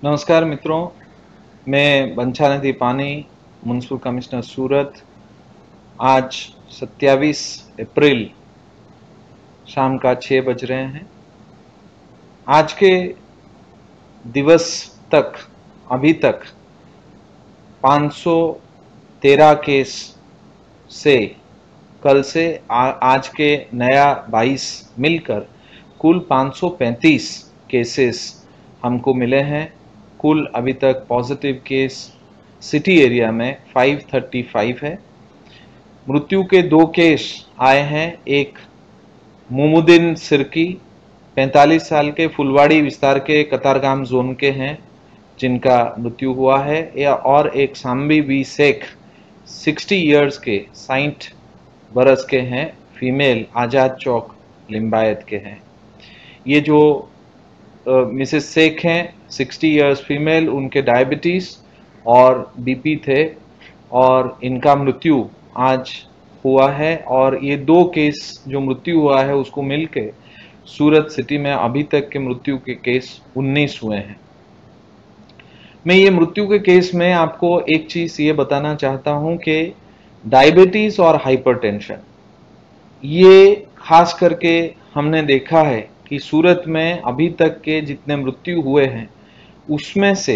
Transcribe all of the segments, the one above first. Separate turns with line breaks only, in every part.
नमस्कार मित्रों, मैं बंछानिधि पानी, म्युनिसिपल कमिश्नर सूरत। आज 27 अप्रैल शाम का 6 बज रहे हैं। आज के दिवस तक अभी तक 513 केस से कल से आज के नया 22 मिलकर कुल 535 केसेस हमको मिले हैं। कुल अभी तक पॉजिटिव केस सिटी एरिया में 535 है। मृत्यु के 2 केस आए हैं। एक मोमुद्दीन सिरकी 45 साल के फुलवाड़ी विस्तार के कतारगाम जोन के हैं जिनका मृत्यु हुआ है, और एक साम्बी बी शेख 60 इयर्स के 60 बरस के हैं, फीमेल, आजाद चौक लिम्बायत के हैं। ये जो मिसेस शेख हैं 60 इयर्स फीमेल, उनके डायबिटीज और बीपी थे और इनका मृत्यु आज हुआ है। और ये 2 केस जो मृत्यु हुआ है उसको मिलके सूरत सिटी में अभी तक के मृत्यु के केस 19 हुए हैं। मैं ये मृत्यु के केस में आपको एक चीज ये बताना चाहता हूं कि डायबिटीज और हाइपरटेंशन, ये खास करके हमने देखा है कि सूरत में अभी तक के जितने मृत्यु हुए हैं उसमें से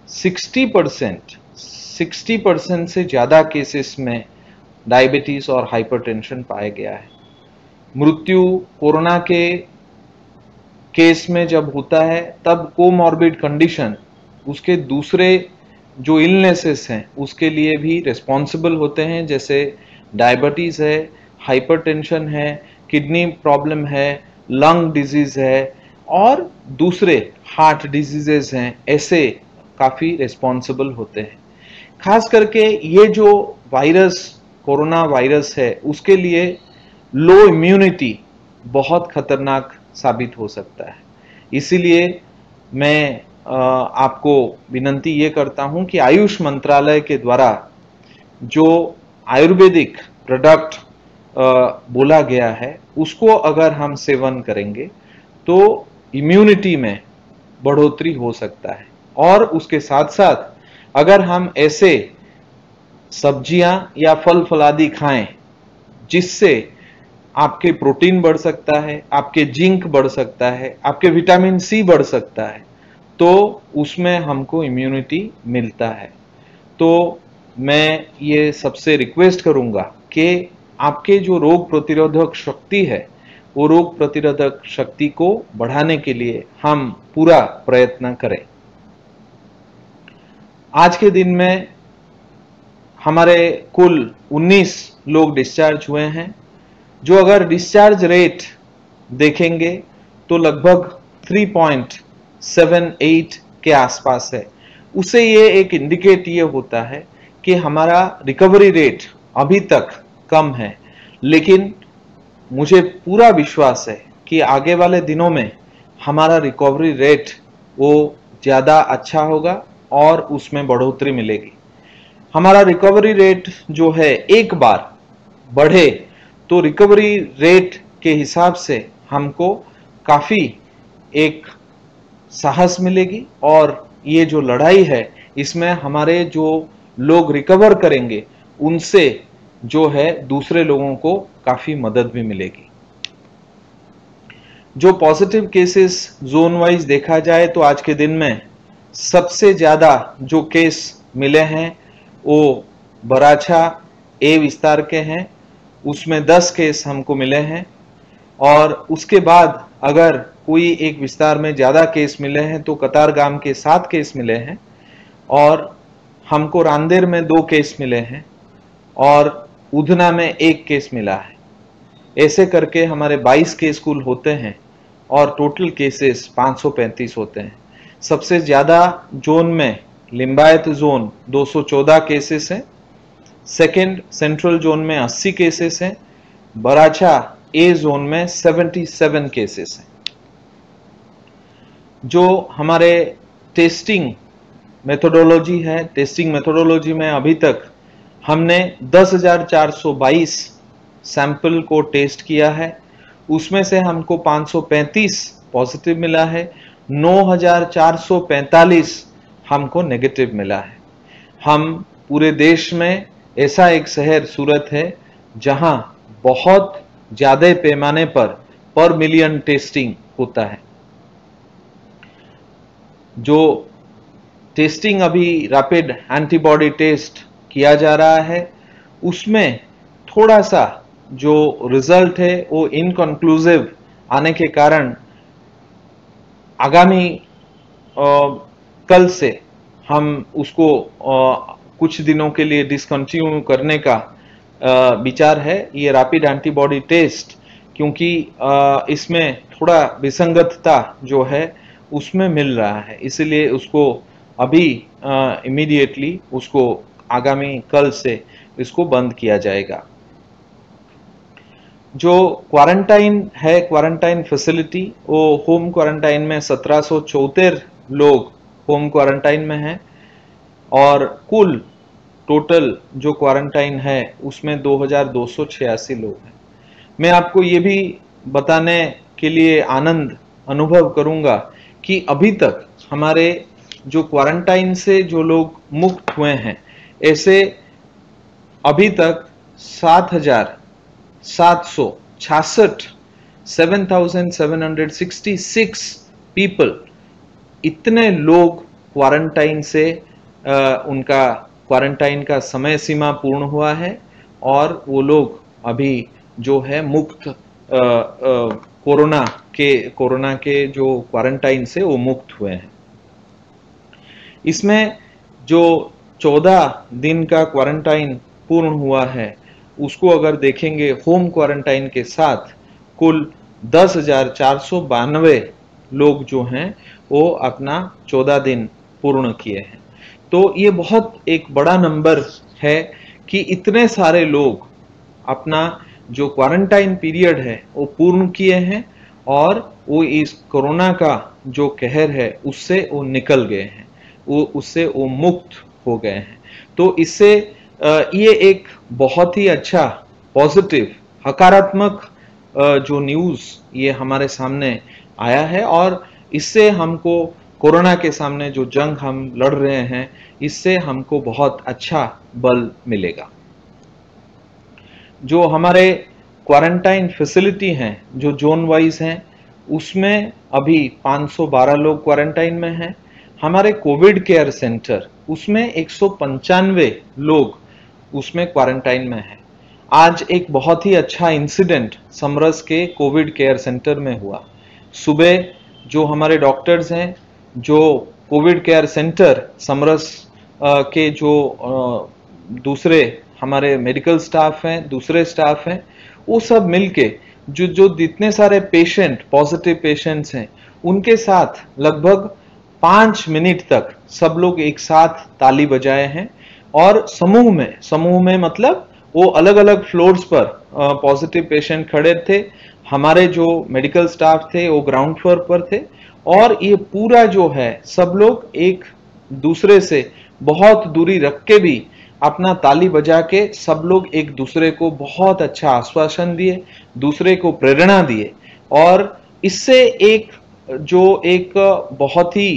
60% से ज्यादा केसेस में डायबिटीज और हाइपरटेंशन पाया गया है। मृत्यु कोरोना के केस में जब होता है तब कोमॉर्बिड कंडीशन, उसके दूसरे जो इलनेसेस हैं उसके लिए भी रिस्पॉन्सिबल होते हैं, जैसे डायबिटीज है, हाइपरटेंशन है, किडनी प्रॉब्लम है, लंग डिजीज है और दूसरे हार्ट डिजीजेस हैं, ऐसे काफी रिस्पॉन्सिबल होते हैं। खास करके ये जो वायरस, कोरोना वायरस है, उसके लिए लो इम्यूनिटी बहुत खतरनाक साबित हो सकता है। इसीलिए मैं आपको विनंती ये करता हूं कि आयुष मंत्रालय के द्वारा जो आयुर्वेदिक प्रोडक्ट बोला गया है उसको अगर हम सेवन करेंगे तो इम्यूनिटी में बढ़ोतरी हो सकता है। और उसके साथ साथ अगर हम ऐसे सब्जियां या फल फलादी खाएं जिससे आपके प्रोटीन बढ़ सकता है, आपके जिंक बढ़ सकता है, आपके विटामिन सी बढ़ सकता है, तो उसमें हमको इम्यूनिटी मिलता है। तो मैं ये सबसे रिक्वेस्ट करूंगा कि आपके जो रोग प्रतिरोधक शक्ति है वो रोग प्रतिरोधक शक्ति को बढ़ाने के लिए हम पूरा प्रयत्न करें। आज के दिन में हमारे कुल 19 लोग डिस्चार्ज हुए हैं, जो अगर डिस्चार्ज रेट देखेंगे तो लगभग 3.78 के आसपास है। उससे ये एक इंडिकेट ये होता है कि हमारा रिकवरी रेट अभी तक कम है, लेकिन मुझे पूरा विश्वास है कि आगे वाले दिनों में हमारा रिकवरी रेट वो ज्यादा अच्छा होगा और उसमें बढ़ोतरी मिलेगी। हमारा रिकवरी रेट जो है एक बार बढ़े तो रिकवरी रेट के हिसाब से हमको काफी एक साहस मिलेगी, और ये जो लड़ाई है इसमें हमारे जो लोग रिकवर करेंगे उनसे जो है दूसरे लोगों को काफी मदद भी मिलेगी। जो पॉजिटिव केसेस जोन वाइज देखा जाए तो आज के दिन में सबसे ज्यादा जो केस मिले हैं वो बराछा ए विस्तार के हैं, उसमें 10 केस हमको मिले हैं। और उसके बाद अगर कोई एक विस्तार में ज्यादा केस मिले हैं तो कतारगाम के 7 केस मिले हैं, और हमको रांदेर में 2 केस मिले हैं और उधना में 1 केस मिला है। ऐसे करके हमारे 22 केस कुल होते हैं और टोटल केसेस 535 होते हैं। सबसे ज्यादा जोन में लिम्बायत जोन 214 केसेस हैं, सेकेंड सेंट्रल जोन में 80 केसेस हैं, बराछा ए जोन में 77 केसेस हैं। जो हमारे टेस्टिंग मेथोडोलॉजी है, टेस्टिंग मेथोडोलॉजी में अभी तक हमने 10,422 सैंपल को टेस्ट किया है, उसमें से हमको 535 पॉजिटिव मिला है, 9,445 हमको नेगेटिव मिला है। हम पूरे देश में ऐसा एक शहर सूरत है जहां बहुत ज्यादा पैमाने पर मिलियन टेस्टिंग होता है। जो टेस्टिंग अभी रैपिड एंटीबॉडी टेस्ट किया जा रहा है उसमें थोड़ा सा जो रिजल्ट है वो इनकंक्लूसिव आने के कारण आगामी कल से हम उसको कुछ दिनों के लिए डिसकंटिन्यू करने का विचार है, ये रैपिड एंटीबॉडी टेस्ट, क्योंकि इसमें थोड़ा विसंगतता जो है उसमें मिल रहा है, इसलिए उसको अभी इमीडिएटली उसको आगामी कल से इसको बंद किया जाएगा। जो क्वारंटाइन है, क्वारंटाइन फैसिलिटी, वो होम क्वारंटाइन में 1774 लोग होम क्वारंटाइन में हैं और कुल टोटल जो क्वारंटाइन है उसमें 2286 लोग हैं। मैं आपको ये भी बताने के लिए आनंद अनुभव करूंगा कि अभी तक हमारे जो क्वारंटाइन से जो लोग मुक्त हुए हैं, ऐसे अभी तक 7,766 पीपल, इतने लोग क्वारंटाइन से उनका क्वारंटाइन का समय सीमा पूर्ण हुआ है और वो लोग अभी जो है मुक्त कोरोना के जो क्वारंटाइन से वो मुक्त हुए हैं। इसमें जो 14 दिन का क्वारंटाइन पूर्ण हुआ है उसको अगर देखेंगे होम क्वारंटाइन के साथ, कुल 10,492 लोग जो हैं वो अपना 14 दिन पूर्ण किए हैं। तो ये बहुत एक बड़ा नंबर है कि इतने सारे लोग अपना जो क्वारंटाइन पीरियड है वो पूर्ण किए हैं और वो इस कोरोना का जो कहर है उससे वो निकल गए हैं, उससे वो मुक्त हो गए हैं। तो इससे ये एक बहुत ही अच्छा पॉजिटिव हकारात्मक जो न्यूज़ ये हमारे सामने आया है और इससे हमको कोरोना के सामने जो जंग हम लड़ रहे हैं इससे हमको बहुत अच्छा बल मिलेगा। जो हमारे क्वारंटाइन फैसिलिटी हैं जो जोन वाइज हैं उसमें अभी 512 लोग क्वारंटाइन में हैं। हमारे कोविड केयर सेंटर उसमें 195 लोग उसमें क्वारंटाइन में हैं। आज एक बहुत ही अच्छा इंसिडेंट समरस के कोविड केयर सेंटर में हुआ। सुबह जो हमारे डॉक्टर्स हैं, जो कोविड केयर सेंटर समरस के जो दूसरे हमारे मेडिकल स्टाफ हैं, दूसरे स्टाफ हैं, वो सब मिलके जो जितने सारे पेशेंट पॉजिटिव पेशेंट्स हैं उनके साथ लगभग 5 मिनट तक सब लोग एक साथ ताली बजाए हैं और समूह में मतलब वो अलग अलग फ्लोर्स पर पॉजिटिव पेशेंट खड़े थे, हमारे जो मेडिकल स्टाफ थे वो ग्राउंड फ्लोर पर थे और ये पूरा जो है सब लोग एक दूसरे से बहुत दूरी रख के भी अपना ताली बजा के सब लोग एक दूसरे को बहुत अच्छा आश्वासन दिए, दूसरे को प्रेरणा दिए और इससे एक बहुत ही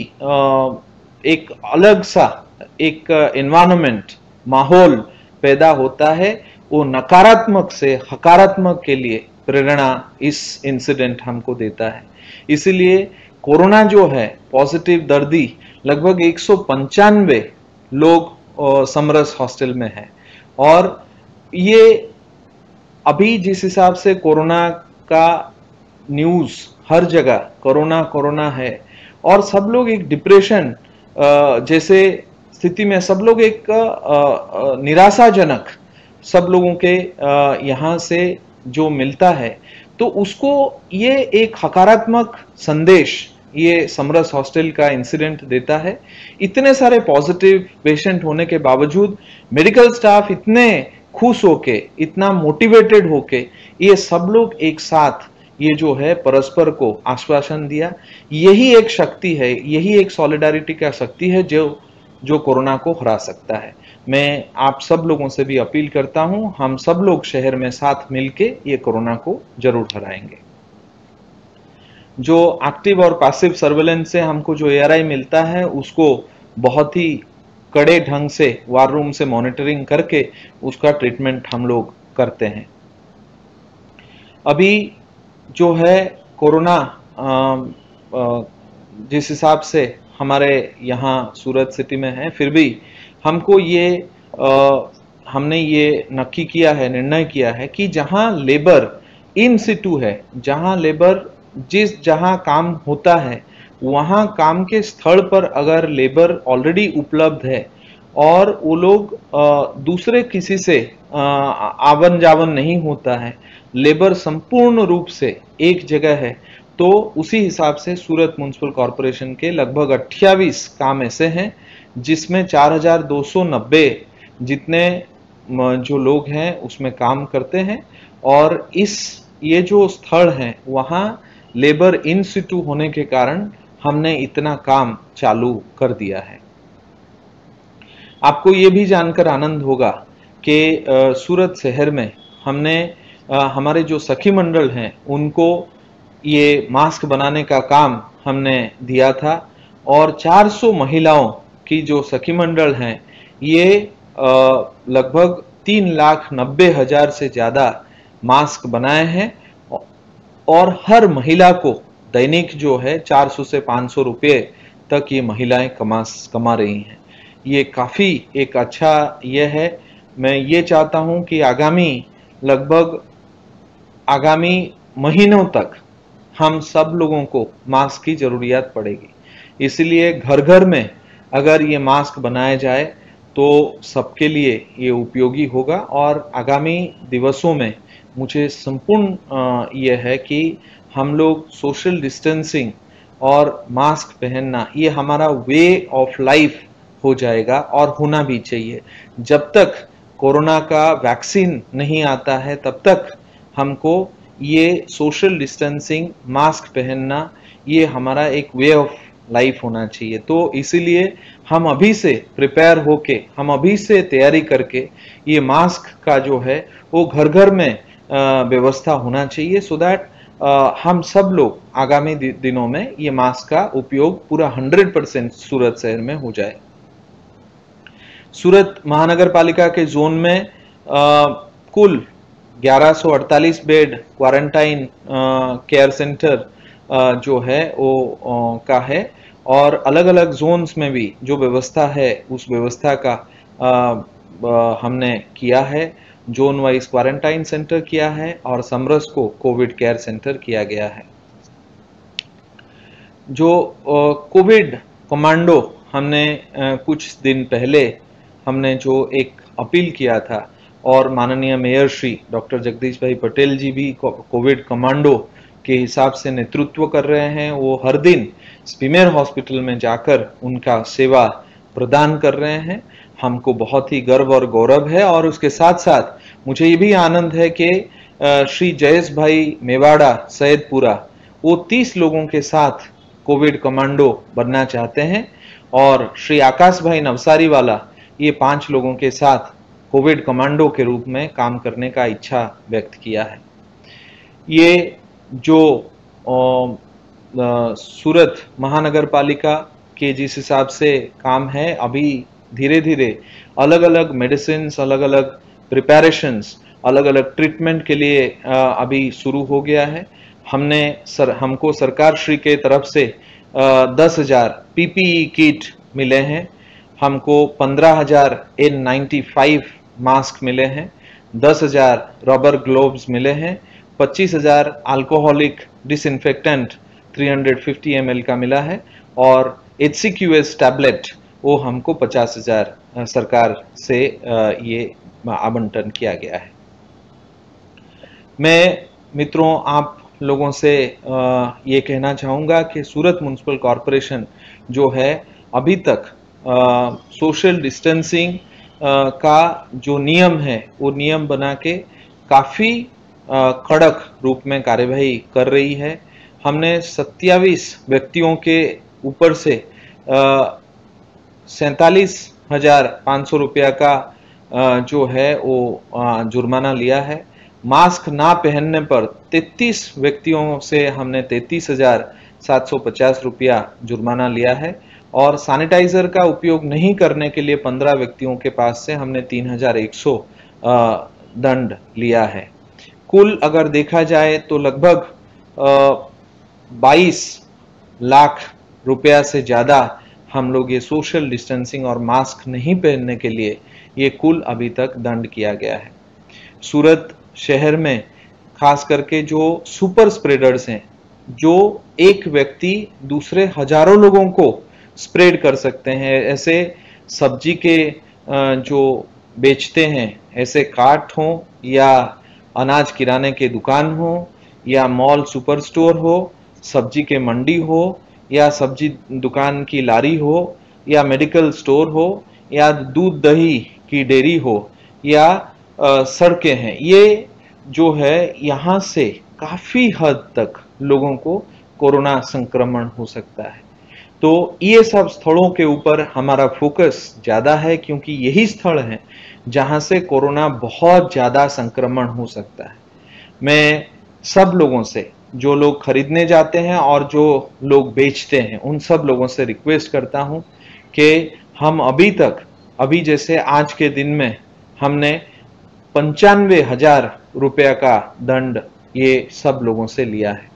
एक अलग सा एक एनवायरनमेंट माहौल पैदा होता है। वो नकारात्मक से हकारात्मक के लिए प्रेरणा इस इंसिडेंट हमको देता है। इसलिए कोरोना जो है पॉजिटिव दर्दी लगभग 195 लोग समरस हॉस्टल में है और ये अभी जिस हिसाब से कोरोना का न्यूज हर जगह कोरोना है और सब लोग एक डिप्रेशन जैसे स्थिति में, सब लोग एक निराशाजनक सब लोगों के यहाँ से जो मिलता है, तो उसको ये एक हकारात्मक संदेश ये समरस हॉस्टल का इंसिडेंट देता है। इतने सारे पॉजिटिव पेशेंट होने के बावजूद मेडिकल स्टाफ इतने खुश होके, इतना मोटिवेटेड होके ये सब लोग एक साथ ये जो है परस्पर को आश्वासन दिया। यही एक शक्ति है, यही एक सॉलिडारिटी का शक्ति है जो कोरोना को हरा सकता है। मैं आप सब लोगों से भी अपील करता हूं, हम सब लोग शहर में साथ मिलके ये कोरोना को जरूर हराएंगे। जो एक्टिव और पैसिव सर्वेलेंस से हमको जो ARI मिलता है उसको बहुत ही कड़े ढंग से वार रूम से मॉनिटरिंग करके उसका ट्रीटमेंट हम लोग करते हैं। अभी जो है कोरोना जिस हिसाब से हमारे यहाँ सूरत सिटी में है, फिर भी हमको हमने ये नक्की किया है, निर्णय किया है कि जहां लेबर इन सिटू है, जहां लेबर जहां काम होता है, वहां काम के स्थल पर अगर लेबर ऑलरेडी उपलब्ध है और वो लोग दूसरे किसी से आवन जावन नहीं होता है, लेबर संपूर्ण रूप से एक जगह है, तो उसी हिसाब से सूरत म्युनिसिपल कॉरपोरेशन के लगभग 28 काम ऐसे हैं जिसमें 4290 जितने जो लोग हैं उसमें काम करते हैं। और ये जो स्थल है वहां लेबर इन सिटू होने के कारण हमने इतना काम चालू कर दिया है। आपको ये भी जानकर आनंद होगा कि सूरत शहर में हमने हमारे जो सखी मंडल हैं उनको ये मास्क बनाने का काम हमने दिया था और 400 महिलाओं की जो सखी मंडल हैं ये लगभग 3,90,000 से ज्यादा मास्क बनाए हैं और हर महिला को दैनिक जो है 400 से 500 रुपये तक ये महिलाएं कमा रही हैं। ये काफी एक अच्छा ये है। मैं ये चाहता हूं कि आगामी महीनों तक हम सब लोगों को मास्क की जरूरियत पड़ेगी, इसलिए घर घर में अगर ये मास्क बनाया जाए तो सबके लिए ये उपयोगी होगा। और आगामी दिवसों में मुझे संपूर्ण ये है कि हम लोग सोशल डिस्टेंसिंग और मास्क पहनना ये हमारा वे ऑफ लाइफ हो जाएगा और होना भी चाहिए। जब तक कोरोना का वैक्सीन नहीं आता है तब तक हमको ये सोशल डिस्टेंसिंग, मास्क पहनना ये हमारा एक वे ऑफ लाइफ होना चाहिए। तो इसीलिए हम अभी से प्रिपेयर होके, हम अभी से तैयारी करके ये मास्क का जो है वो घर घर में व्यवस्था होना चाहिए, सो दैट हम सब लोग आगामी दिनों में ये मास्क का उपयोग पूरा 100% सूरत शहर में हो जाए। सूरत महानगर पालिका के जोन में कुल 1148 बेड क्वारंटाइन केयर सेंटर जो है वो का है और अलग अलग जोन्स में भी जो व्यवस्था है उस व्यवस्था का हमने किया है। जोन वाइज क्वारंटाइन सेंटर किया है और समरस को कोविड केयर सेंटर किया गया है। जो कोविड कमांडो हमने कुछ दिन पहले हमने जो एक अपील किया था और माननीय मेयर श्री डॉक्टर जगदीश भाई पटेल जी भी कोविड कमांडो के हिसाब से नेतृत्व कर रहे हैं। वो हर दिन स्पीमेर हॉस्पिटल में जाकर उनका सेवा प्रदान कर रहे हैं। हमको बहुत ही गर्व और गौरव है और उसके साथ साथ मुझे ये भी आनंद है कि श्री जयेश भाई मेवाड़ा सैयदपुरा वो 30 लोगों के साथ कोविड कमांडो बनना चाहते हैं और श्री आकाश भाई नवसारी वाला ये 5 लोगों के साथ कोविड कमांडो के रूप में काम करने का इच्छा व्यक्त किया है। ये जो सूरत महानगर पालिका के जिस हिसाब से काम है, अभी धीरे धीरे अलग अलग मेडिसिन, अलग अलग प्रिपरेशंस, अलग अलग ट्रीटमेंट के लिए अभी शुरू हो गया है। हमको सरकार श्री के तरफ से 10,000 पीपीई किट मिले हैं, हमको 15,000 N95 मास्क मिले हैं, 10,000 रबर ग्लोव्स मिले हैं, 25,000 अल्कोहलिक डिसइंफेक्टेंट 350 ml का मिला है और HCQS टैबलेट वो हमको 50,000 सरकार से ये आवंटन किया गया है। मैं मित्रों आप लोगों से ये कहना चाहूंगा कि सूरत म्युनिसिपल कॉरपोरेशन जो है अभी तक सोशल डिस्टेंसिंग का जो नियम है वो नियम बना के काफी कड़क रूप में कार्यवाही कर रही है। हमने 27 व्यक्तियों के ऊपर से 47,500 रुपया का जो है वो जुर्माना लिया है। मास्क ना पहनने पर 33 व्यक्तियों से हमने 33,750 रुपया जुर्माना लिया है और सैनिटाइजर का उपयोग नहीं करने के लिए 15 व्यक्तियों के पास से हमने 3100 दंड लिया है। कुल अगर देखा जाए तो लगभग 22 लाख रुपया से ज्यादा हम लोग ये सोशल डिस्टेंसिंग और मास्क नहीं पहनने के लिए ये कुल अभी तक दंड किया गया है। सूरत शहर में खास करके जो सुपर स्प्रेडर्स हैं, जो एक व्यक्ति दूसरे हजारों लोगों को स्प्रेड कर सकते हैं, ऐसे सब्जी के जो बेचते हैं, ऐसे कार्ट हो या अनाज किराने के दुकान हो या मॉल सुपर स्टोर हो, सब्जी के मंडी हो या सब्जी दुकान की लारी हो या मेडिकल स्टोर हो या दूध दही की डेयरी हो या सड़कें हैं, ये जो है यहाँ से काफी हद तक लोगों को कोरोना संक्रमण हो सकता है। तो ये सब स्थलों के ऊपर हमारा फोकस ज्यादा है, क्योंकि यही स्थल है जहां से कोरोना बहुत ज्यादा संक्रमण हो सकता है। मैं सब लोगों से, जो लोग खरीदने जाते हैं और जो लोग बेचते हैं, उन सब लोगों से रिक्वेस्ट करता हूं कि हम अभी जैसे आज के दिन में हमने 95,000 रुपया का दंड ये सब लोगों से लिया है।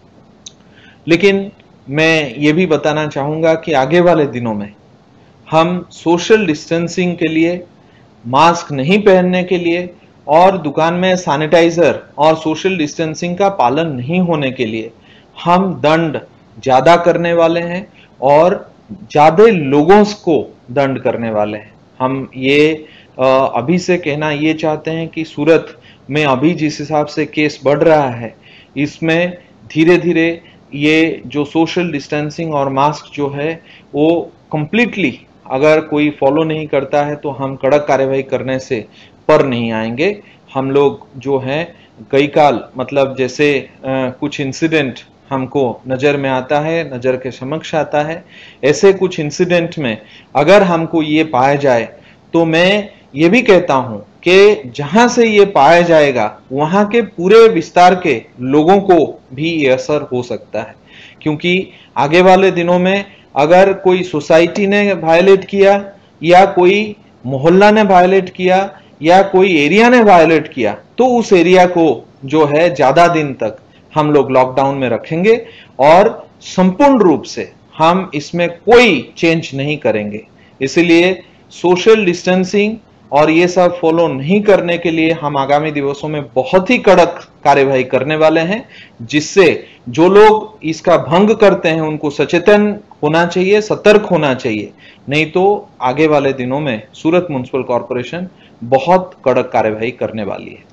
लेकिन मैं ये भी बताना चाहूंगा कि आगे वाले दिनों में हम सोशल डिस्टेंसिंग के लिए, मास्क नहीं पहनने के लिए और दुकान में सैनिटाइजर और सोशल डिस्टेंसिंग का पालन नहीं होने के लिए हम दंड ज्यादा करने वाले हैं और ज्यादा लोगों को दंड करने वाले हैं। हम ये अभी से कहना ये चाहते हैं कि सूरत में अभी जिस हिसाब से केस बढ़ रहा है, इसमें धीरे धीरे ये जो सोशल डिस्टेंसिंग और मास्क जो है वो कंप्लीटली अगर कोई फॉलो नहीं करता है तो हम कड़क कार्यवाही करने से पर नहीं आएंगे। हम लोग जो है कई काल मतलब जैसे कुछ इंसिडेंट हमको नजर में आता है, नजर के समक्ष आता है, ऐसे कुछ इंसिडेंट में अगर हमको ये पाया जाए तो मैं ये भी कहता हूं कि जहां से ये पाया जाएगा वहां के पूरे विस्तार के लोगों को भी ये असर हो सकता है। क्योंकि आगे वाले दिनों में अगर कोई सोसाइटी ने वायलेट किया या कोई मोहल्ला ने वायलेट किया या कोई एरिया ने वायलेट किया तो उस एरिया को जो है ज्यादा दिन तक हम लोग लॉकडाउन में रखेंगे और संपूर्ण रूप से हम इसमें कोई चेंज नहीं करेंगे। इसलिए सोशल डिस्टेंसिंग और ये सब फॉलो नहीं करने के लिए हम आगामी दिवसों में बहुत ही कड़क कार्यवाही करने वाले हैं, जिससे जो लोग इसका भंग करते हैं उनको सचेतन होना चाहिए, सतर्क होना चाहिए, नहीं तो आगे वाले दिनों में सूरत म्युनिसिपल कॉर्पोरेशन बहुत कड़क कार्यवाही करने वाली है।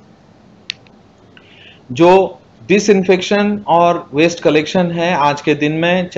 जो डिसइंफेक्शन और वेस्ट कलेक्शन है, आज के दिन में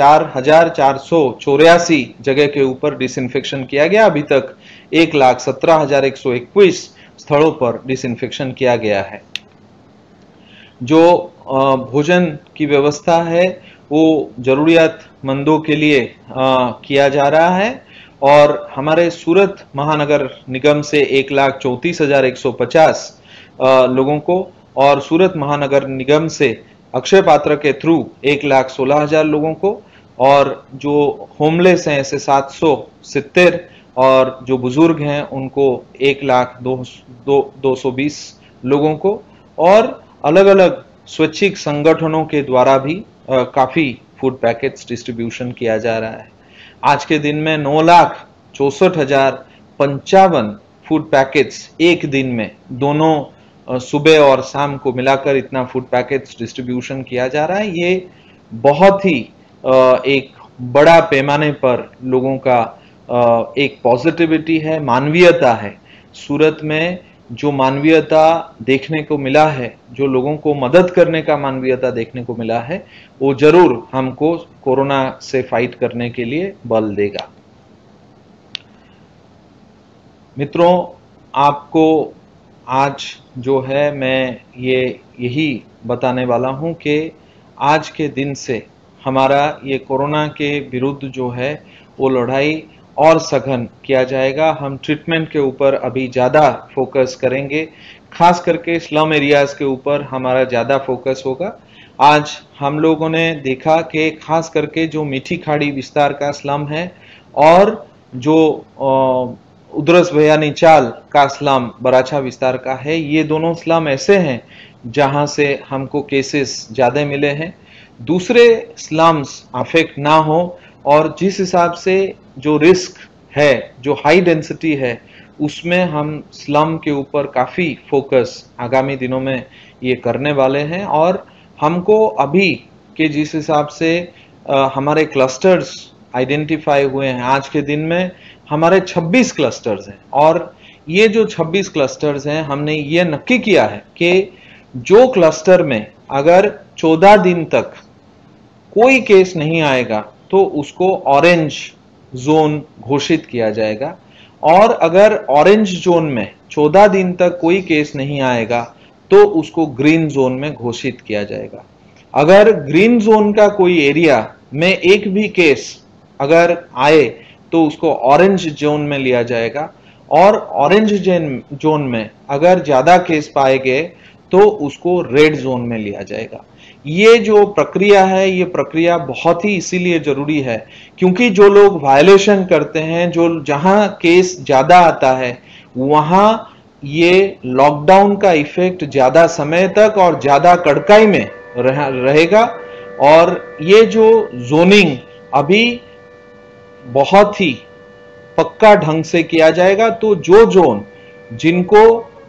4,484 जगह के ऊपर डिसइंफेक्शन किया गया। अभी तक 1,17,121 स्थलों पर डिसइंफेक्शन किया गया है। जो भोजन की व्यवस्था है वो जरूरियातमंदों के लिए किया जा रहा है और हमारे सूरत महानगर निगम से 1,34,150 लोगों को और सूरत महानगर निगम से अक्षय पात्र के थ्रू 1,16,000 लोगों को और जो होमलेस हैं ऐसे 770 और जो बुजुर्ग हैं उनको 1,02,220 लोगों को और अलग अलग स्वैच्छिक संगठनों के द्वारा भी काफी फूड पैकेट्स डिस्ट्रीब्यूशन किया जा रहा है। आज के दिन में 9,64,055 फूड पैकेट्स एक दिन में दोनों सुबह और शाम को मिलाकर इतना फूड पैकेट्स डिस्ट्रीब्यूशन किया जा रहा है। ये बहुत ही एक बड़ा पैमाने पर लोगों का एक पॉजिटिविटी है, मानवीयता है। सूरत में जो मानवीयता देखने को मिला है, जो लोगों को मदद करने का मानवीयता देखने को मिला है, वो जरूर हमको कोरोना से फाइट करने के लिए बल देगा। मित्रों, आपको आज जो है मैं यही बताने वाला हूं कि आज के दिन से हमारा ये कोरोना के विरुद्ध जो है वो लड़ाई और सघन किया जाएगा। हम ट्रीटमेंट के ऊपर अभी ज्यादा फोकस करेंगे, खास करके स्लम एरियाज के ऊपर हमारा ज्यादा फोकस होगा। आज हम लोगों ने देखा कि खास करके जो मीठी खाड़ी विस्तार का स्लम है और जो उधरस भयानी चाल का स्लम बराछा विस्तार का है, ये दोनों स्लम ऐसे हैं जहां से हमको केसेस ज्यादा मिले हैं। दूसरे स्लम्स अफेक्ट ना हो और जिस हिसाब से जो रिस्क है, जो हाई डेंसिटी है, उसमें हम स्लम के ऊपर काफी फोकस आगामी दिनों में ये करने वाले हैं। और हमको अभी के जिस हिसाब से हमारे क्लस्टर्स आइडेंटिफाई हुए हैं, आज के दिन में हमारे 26 क्लस्टर्स हैं और ये जो 26 क्लस्टर्स हैं, हमने ये नक्की किया है कि जो क्लस्टर में अगर 14 दिन तक कोई केस नहीं आएगा तो उसको ऑरेंज जोन घोषित किया जाएगा, और अगर ऑरेंज जोन में 14 दिन तक कोई केस नहीं आएगा तो उसको ग्रीन जोन में घोषित किया जाएगा। अगर ग्रीन जोन का कोई एरिया में एक भी केस अगर आए तो उसको ऑरेंज जोन में लिया जाएगा, और ऑरेंज जोन में अगर ज्यादा केस पाए गए तो उसको रेड जोन में लिया जाएगा। ये जो प्रक्रिया है, ये प्रक्रिया बहुत ही इसीलिए जरूरी है क्योंकि जो लोग वायलेशन करते हैं, जो जहां केस ज्यादा आता है, वहां ये लॉकडाउन का इफेक्ट ज्यादा समय तक और ज्यादा कड़काई में रहेगा। और ये जो जोनिंग अभी बहुत ही पक्का ढंग से किया जाएगा, तो जो जोन जिनको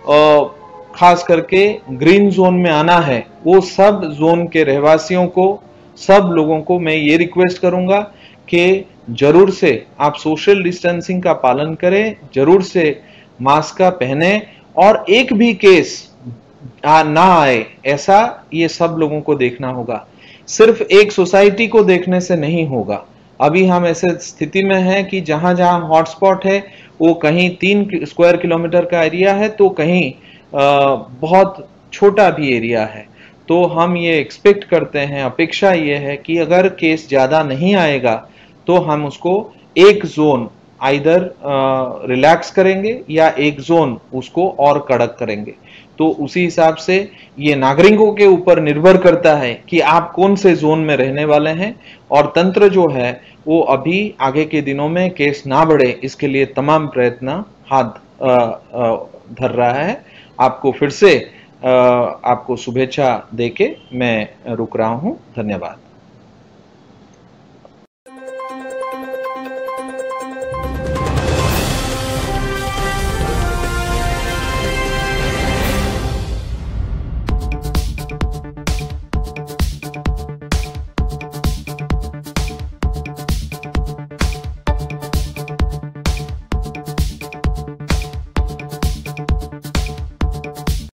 खास करके ग्रीन जोन में आना है, वो सब जोन के रहवासियों को, सब लोगों को मैं ये रिक्वेस्ट करूंगा कि जरूर से आप सोशल डिस्टेंसिंग का पालन करें, जरूर से मास्क का पहने, और एक भी केस ना आए ऐसा ये सब लोगों को देखना होगा। सिर्फ एक सोसाइटी को देखने से नहीं होगा। अभी हम ऐसे स्थिति में हैं कि जहां जहां हॉटस्पॉट है वो कहीं 3 स्क्वायर किलोमीटर का एरिया है तो कहीं बहुत छोटा भी एरिया है। तो हम ये एक्सपेक्ट करते हैं, अपेक्षा ये है कि अगर केस ज्यादा नहीं आएगा तो हम उसको एक जोन आइदर रिलैक्स करेंगे या एक जोन उसको और कड़क करेंगे। तो उसी हिसाब से ये नागरिकों के ऊपर निर्भर करता है कि आप कौन से जोन में रहने वाले हैं, और तंत्र जो है वो अभी आगे के दिनों में केस ना बढ़े इसके लिए तमाम प्रयत्न हाथ धर रहा है। आपको फिर से आपको शुभेच्छा देके मैं रुक रहा हूं। धन्यवाद।